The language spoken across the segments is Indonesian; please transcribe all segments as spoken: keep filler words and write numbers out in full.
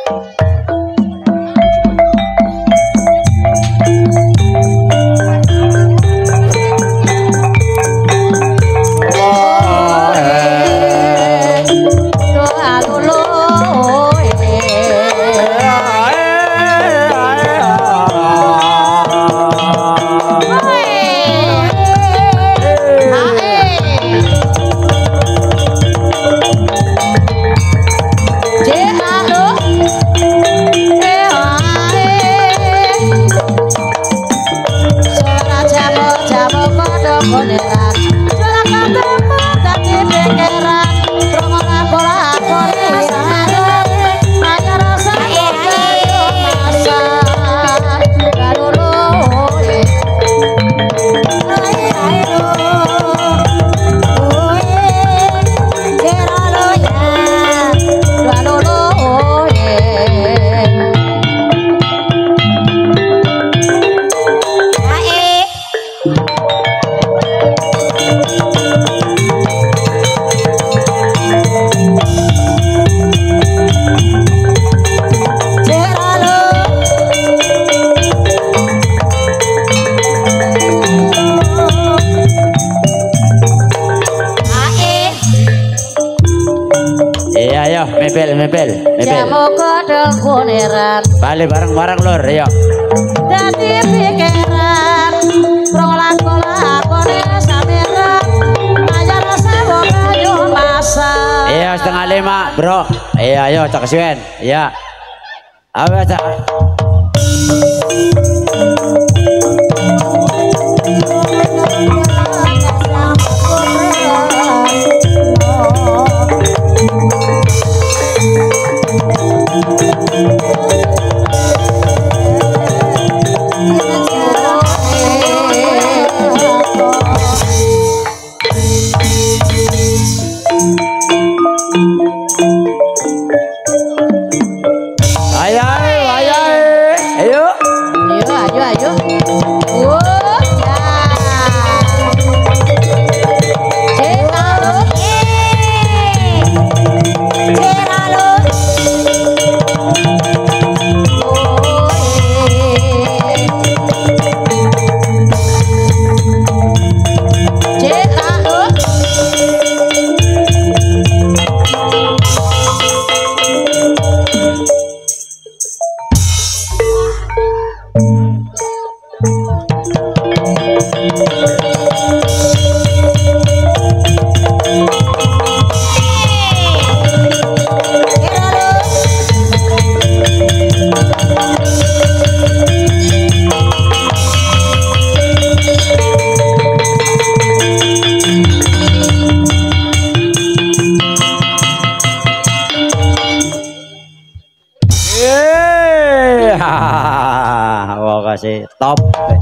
mebel mebel mebel jamu kodong kuneran balik bareng-bareng lur ya dadi pikiran prolak-prolak kone samiran aja rasa kayu masa iya setengah lima bro iya ayo cak siwen iya apa cak kasih top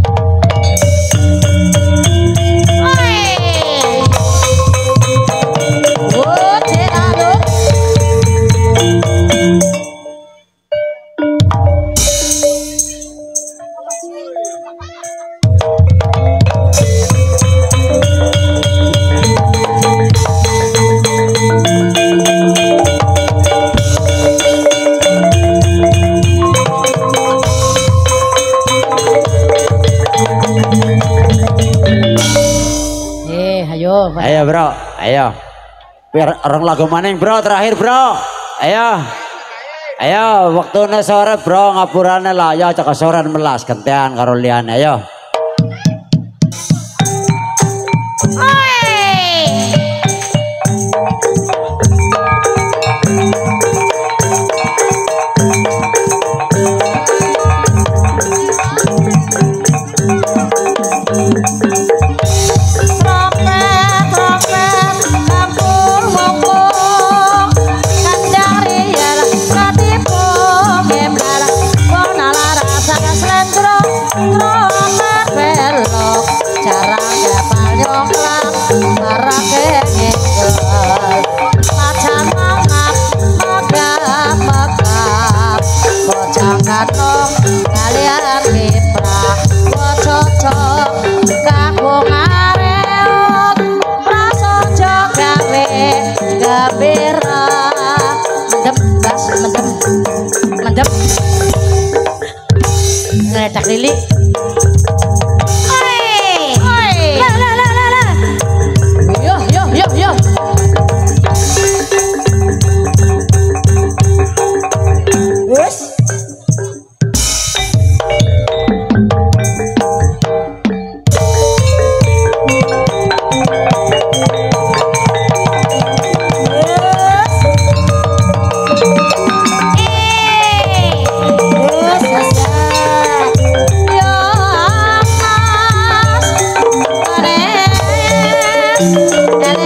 ayo bro ayo biar orang lagu maning bro terakhir bro ayo ayo waktu sore bro ngapurane lah ya cak soran melas gantian karo liyane ayo Rock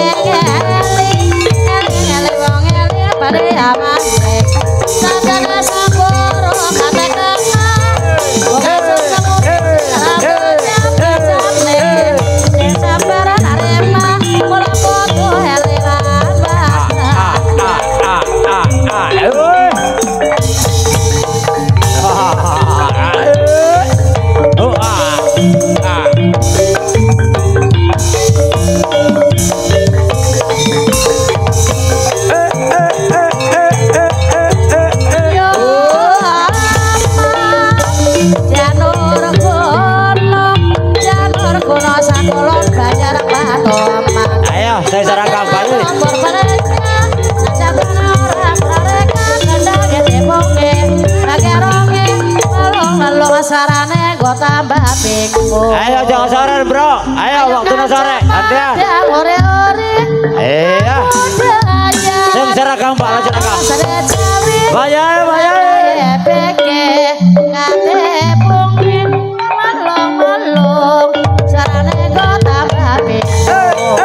Sarane go tambah bingung. Ayo jangan sore bro. Ayo waktunya sore. Gantian. Ore-ore. Iya. Sing seragam Pak seragam. Bayar bayar. Beke ngate bungi malong-malong. Sarane go tambah bingung.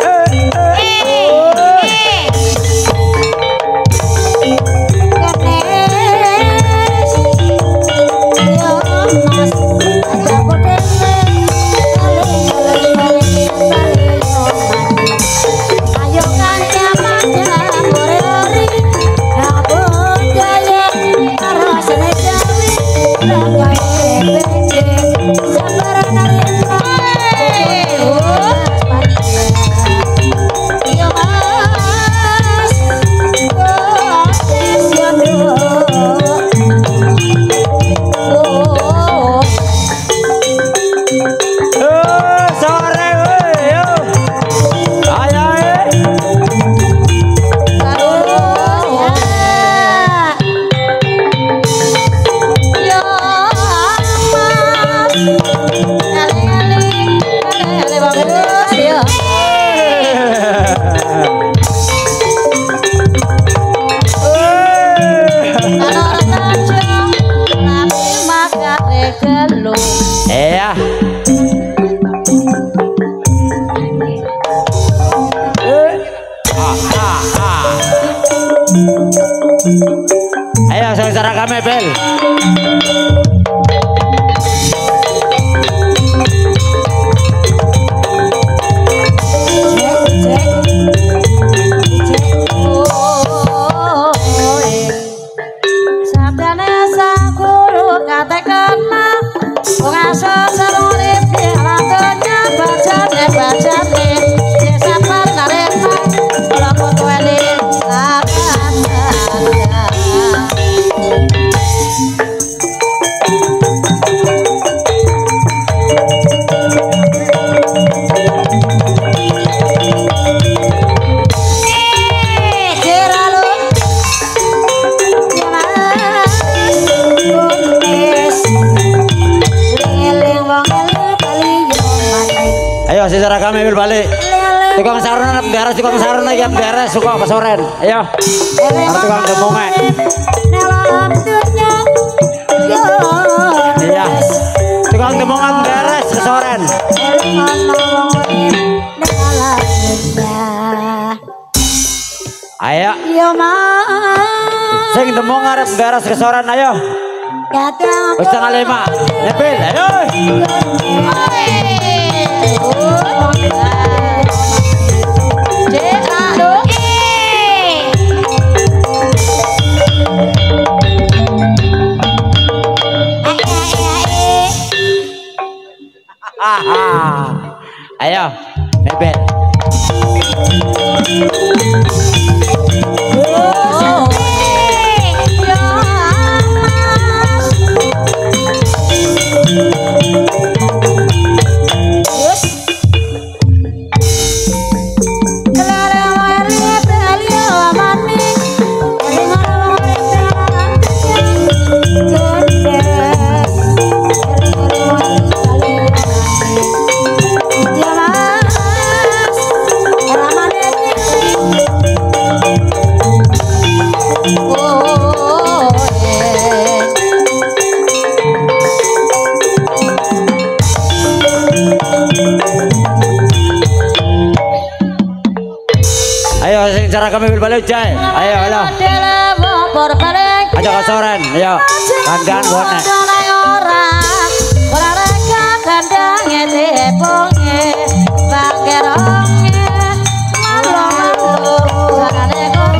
Iya. Ayo saudara kami bel. Ayo secara kami ambil balik. Tukang saruna beres, tukang saruna yang beres suka pesoren. Ayo. Harus tukang demonge. Iya. Tukang demongan beres pesoren. Ayo. Sing demong arep beres kesoren ayo. Wis tanggal lima. Nepil, ayo. Ayo, nepil. Ayo sing cara kami balik jai. Ayo ayo. Aja kasoran, ayo. Kandan bonek. Ora ora reka kandange teponge bangkeronge malu-malu carane kok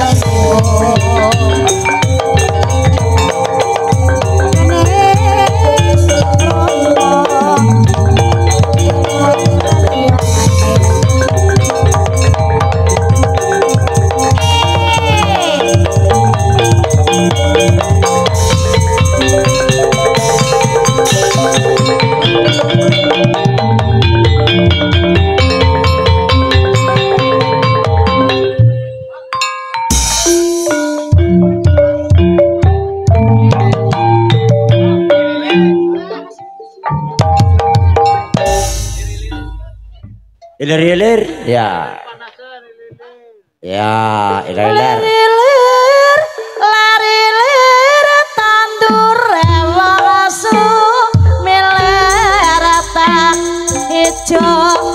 Ilir-ilir, ya. Ya, ilir-ilir. Lilir, lari-lir, tandur rewasu, miler tak ijo,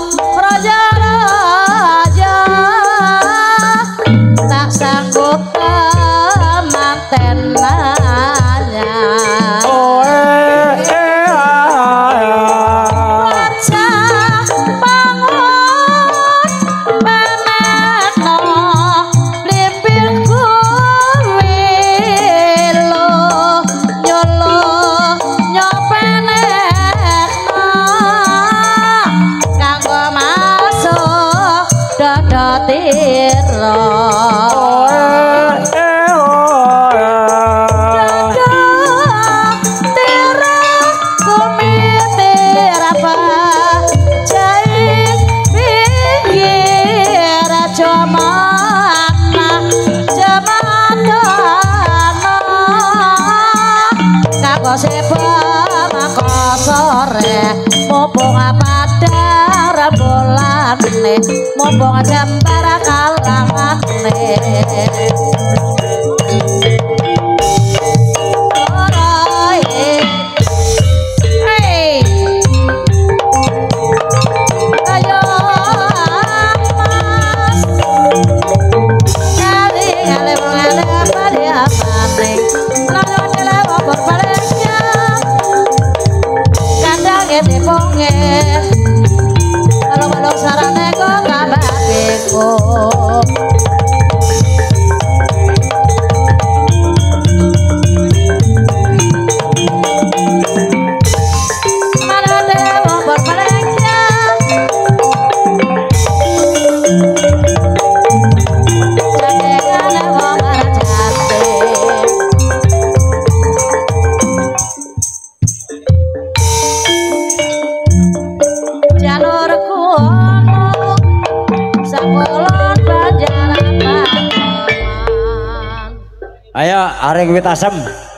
raja-raja, tak sanggup kemantenannya. Oh, eh, eh, ah, ah. Raja bangun, penekno, limpingku milo, nyolo, nyopenekno, kanggo masuk dodo tiro. Oh, eh, eh, oh, eh. Mumpung pada rembolane, mumpung jembar kalangane. Kalau-kalau sarane kok tambah beko. Mana dewa berbelanja, jangan wong arjate. Jalurku ono sakolon banjaran Pakuan. Ayo, areng wit asem.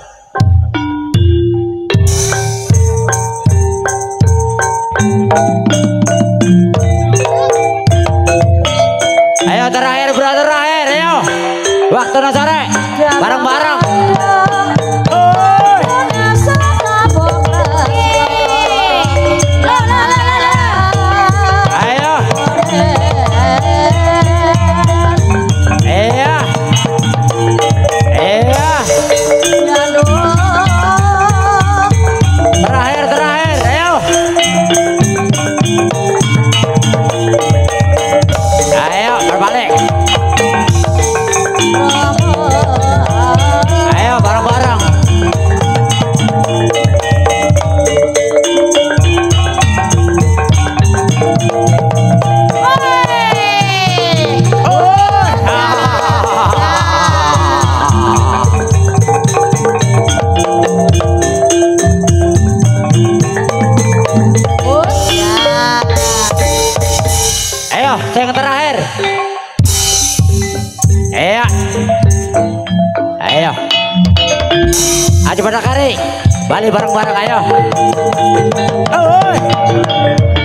Ayo terakhir bro, terakhir, ayo. Waktu sore, bareng-bareng. Ayo. Iya. Iya. Terakhir, terakhir, ayo. Ayo, berbalik. Ayo, bareng-bareng. Ayo, yang terakhir. Ayo. Ayo. Aja pada kari. Balik bareng-bareng ayo. Oh.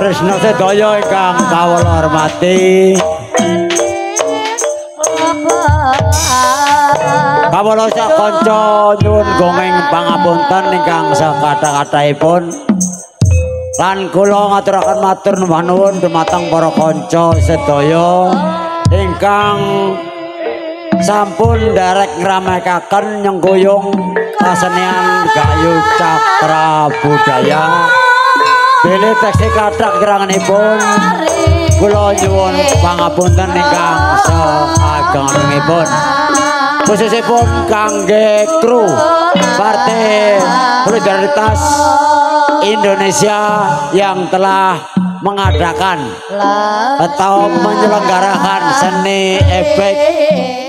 tresno sedaya ingkang kawula hormati. Kawula sak kanca nyuwun gongeng pangapunten ingkang sakatha-kathahipun. Lan kula ngaturaken matur nuwun dumateng para kanca sedaya ingkang sampun nderek ngramekaken nyengkuyung kasenian Gayo Cakra Budaya. Dene teksih kathah kiranganipun kula nyuwun pangapunten ingkang saageng-agengipun. Khususipun kangge kru Partai Solidaritas Indonesia yang telah mengadakan atau menyelenggarakan seni ebek